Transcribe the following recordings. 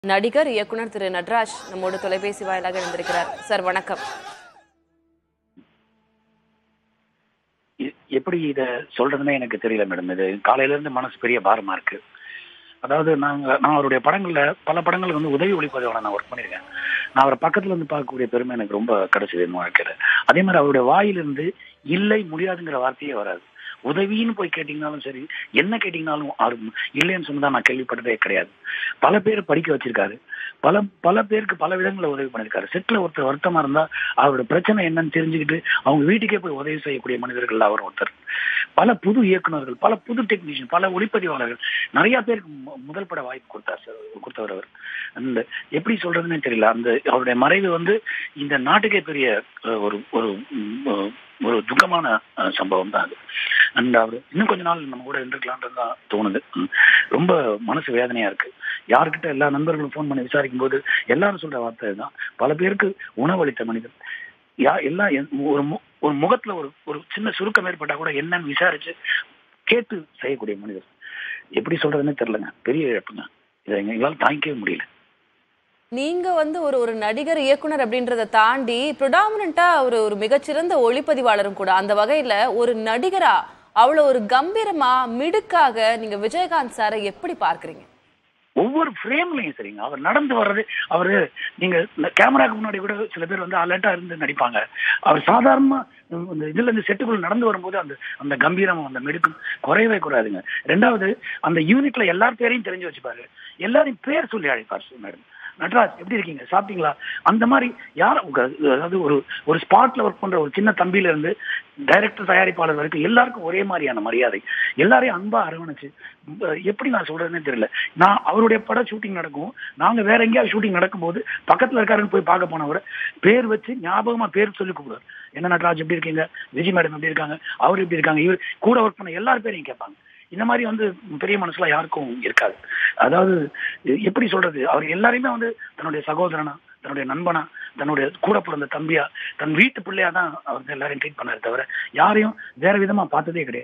நடிகர் இயக்குனர் திரு நட்ராஜ் நம்மோடு தொலைபேசி வாயிலாக இணைந்திருக்கிறார். சார் வணக்கம். எப்படி இதை சொல்றதுன்னே எனக்கு தெரியல மேடம். இது காலையில இருந்து மனசு பெரிய பாரமா இருக்கு. அதாவது நான் அவருடைய படங்கள்ல பல படங்கள் உதவி ஒளிப்பதிவாளர் நான் ஒர்க் பண்ணியிருக்கேன். நான் அவரை பக்கத்துல இருந்து பார்க்கக்கூடிய பெருமை எனக்கு ரொம்ப கிடைச்சது என் வாழ்க்கையில. அதே மாதிரி அவருடைய வாயிலிருந்து இல்லை முடியாதுங்கிற வார்த்தையே வராது. உதவின்னு போய் கேட்டீங்கன்னாலும் சரி, என்ன கேட்டீங்கன்னாலும் இல்லைன்னு சொன்னதான் நான் கேள்விப்பட்டதே கிடையாது. பல பேர் படிக்க வச்சிருக்காரு. பல பேருக்கு பல விதங்களில் உதவி பண்ணிருக்காரு. செட்ல ஒருத்தர் வருத்தமா இருந்தா அவரோட பிரச்சனை என்னன்னு தெரிஞ்சுக்கிட்டு அவங்க வீட்டுக்கே போய் உதவி செய்யக்கூடிய மனிதர்கள் அவர் ஒருத்தர். பல புது இயக்குநர்கள், பல புது டெக்னீஷியன், பல ஒளிப்பதிவாளர்கள் நிறைய பேருக்கு முதல் பட வாய்ப்பு கொடுத்தவர் அவர். அந்த எப்படி சொல்றதுன்னே தெரியல. அந்த அவருடைய மறைவு இந்த நாட்டுக்கே பெரிய ஒரு ஒரு ஒரு துக்கமான சம்பவம் தான் அது. அண்ட் அவர் இன்னும் கொஞ்ச நாள் நம்ம கூட இருந்திருக்கலான்றது தான் தோணுது. ரொம்ப மனசு வேதனையா இருக்கு. யாருக்கிட்ட எல்லா நண்பர்களும் ஃபோன் பண்ணி விசாரிக்கும் போது எல்லாரும் சொல்ற வார்த்தை தான், பல பேருக்கு உணவளித்த மனிதர். எல்லாம் ஒரு முகத்துல ஒரு சின்ன சுருக்கம் ஏற்பட்டா கூட என்னன்னு விசாரிச்சு கேட்டு செய்யக்கூடிய மனிதர். எப்படி சொல்றதுன்னு தெரியலங்க. பெரிய இழப்புங்க. இதை எங்களால் தாங்கிக்கவே முடியல. நீங்க ஒரு நடிகர் இயக்குனர் அப்படின்றத தாண்டி ப்ரொடாமினண்டா ஒரு மிகச்சிறந்த ஒளிப்பதிவாளரும் கூட. அந்த வகையில ஒரு நடிகரா அவ்வளவு ஒரு கம்பீரமா மிடுக்காக நீங்க விஜயகாந்த் சாரை எப்படி பார்க்கறீங்க? ஒவ்வொரு ஃப்ரேம்லையும் சரிங்க, அவர் நடந்து வர்றது, அவரு நீங்க கேமராக்கு முன்னாடி கூட சில பேர் அலர்ட்டா இருந்து நடிப்பாங்க. அவர் சாதாரணமா இதுல இருந்து செட்டுக்குள்ள நடந்து வரும்போது அந்த கம்பீரம், அந்த மெடுக்கும் குறையவே குறையாதுங்க. ரெண்டாவது, அந்த யூனிட்ல எல்லார் பேரையும் தெரிஞ்சு வச்சுப்பாரு. எல்லாரையும் பேர் சொல்லி அழைப்பார். மேடம் நட்ராஜ் எப்படி இருக்கீங்க, சாப்பிட்டீங்களா, அந்த மாதிரி யாரும், அதாவது ஒரு ஸ்பாட்ல ஒர்க் பண்ற ஒரு சின்ன தம்பியில இருந்து டைரக்டர், தயாரிப்பாளர் வரைக்கும் எல்லாருக்கும் ஒரே மாதிரியான மரியாதை. எல்லாரையும் அன்பா அரவணைச்சு, எப்படி நான் சொல்றதுன்னே தெரியல. நான் அவருடைய படம் ஷூட்டிங் நடக்கும், நாங்க வேற எங்கேயாவது ஷூட்டிங் நடக்கும்போது பக்கத்துல இருக்காருன்னு போய் பார்க்க போனவரை பேர் வச்சு ஞாபகமா பேர் சொல்லி கூப்பிடுவார். என்ன நட்ராஜ் எப்படி இருக்கீங்க, விஜய் மேடம் எப்படி இருக்காங்க, அவர் எப்படி இருக்காங்க, இவர் கூட ஒர்க் பண்ண எல்லாரும் பேரையும் கேட்பாங்க. இந்த மாதிரி பெரிய மனசுல யாருக்கும் இருக்காது. அதாவது எப்படி சொல்றது, அவர் எல்லாரையுமே தன்னுடைய சகோதரனா, தன்னுடைய நண்பனா, தன்னுடைய கூட பிறந்த தம்பியா, தன் வீட்டு பிள்ளையா தான் அவர் எல்லாரையும் ட்ரீட் பண்ணாரு தவிர யாரையும் வேற விதமா பார்த்ததே கிடையாது.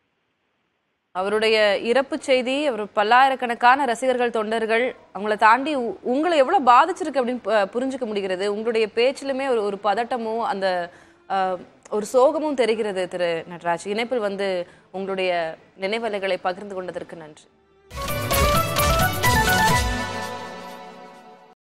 அவருடைய இறப்பு செய்தி அவர் பல்லாயிரக்கணக்கான ரசிகர்கள், தொண்டர்கள் அவங்கள தாண்டி உங்களை எவ்வளவு பாதிச்சிருக்கு அப்படின்னு புரிஞ்சுக்க முடிகிறது. உங்களுடைய பேச்சிலுமே ஒரு பதட்டமும் அந்த ஒரு சோகமும் தெரிகிறது. திரு நட்ராஜ், இணைப்பில் உங்களுடைய நினைவலைகளை பகிர்ந்து கொண்டதற்கு நன்றி.